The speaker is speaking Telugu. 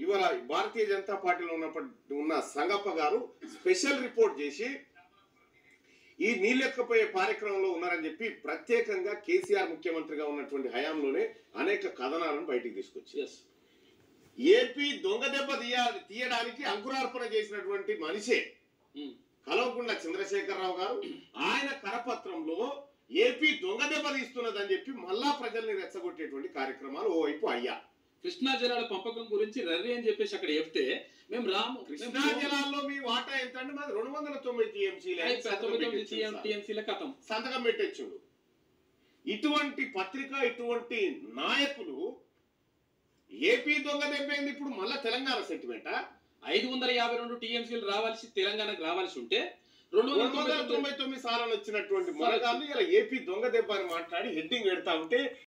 ఇవాళ భారతీయ జనతా పార్టీలో ఉన్న సంగప్ప గారు స్పెషల్ రిపోర్ట్ చేసి ఈ నీళ్ళెక్కపోయే కార్యక్రమంలో ఉన్నారని చెప్పి ప్రత్యేకంగా కేసీఆర్ ముఖ్యమంత్రిగా ఉన్నటువంటి హయాంలోనే అనేక కథనాలను బయటికి తీసుకొచ్చి ఏపీ దొంగ దెబ్బ తీయడానికి అంకురార్పణ చేసినటువంటి మనిషే కల్వకుంట్ల చంద్రశేఖరరావు గారు. ఆయన కరపత్రంలో ఏపీ దొంగ దెబ్బ తీస్తున్నదని చెప్పి మళ్ళా ప్రజల్ని రెచ్చగొట్టేటువంటి కార్యక్రమాలు ఓవైపు అయ్యా. కృష్ణా జలాల పంపకం గురించి రర్రి అని చెప్పేసి అక్కడ చెప్తే మేము రాము. కృష్ణా జలాల్లో మీ వాటా ఎంత అంటే మాది 290 టీఎంసీల కథం సంతకం పెట్టొచ్చుడు. ఇటువంటి పత్రిక ఇటువంటి నాయకులు ఏపీ దొంగ దెబ్బైంది. ఇప్పుడు మళ్ళా తెలంగాణ సెంటిమెంటా 552 టీఎంసీలు రావాల్సి తెలంగాణకు రావాల్సి ఉంటే 299 సార్లు వచ్చినటువంటి మొరగాళ్ళు ఇలా ఏపీ దొంగ దెబ్బ అని మాట్లాడి హెడ్డింగ్ పెడతా ఉంటే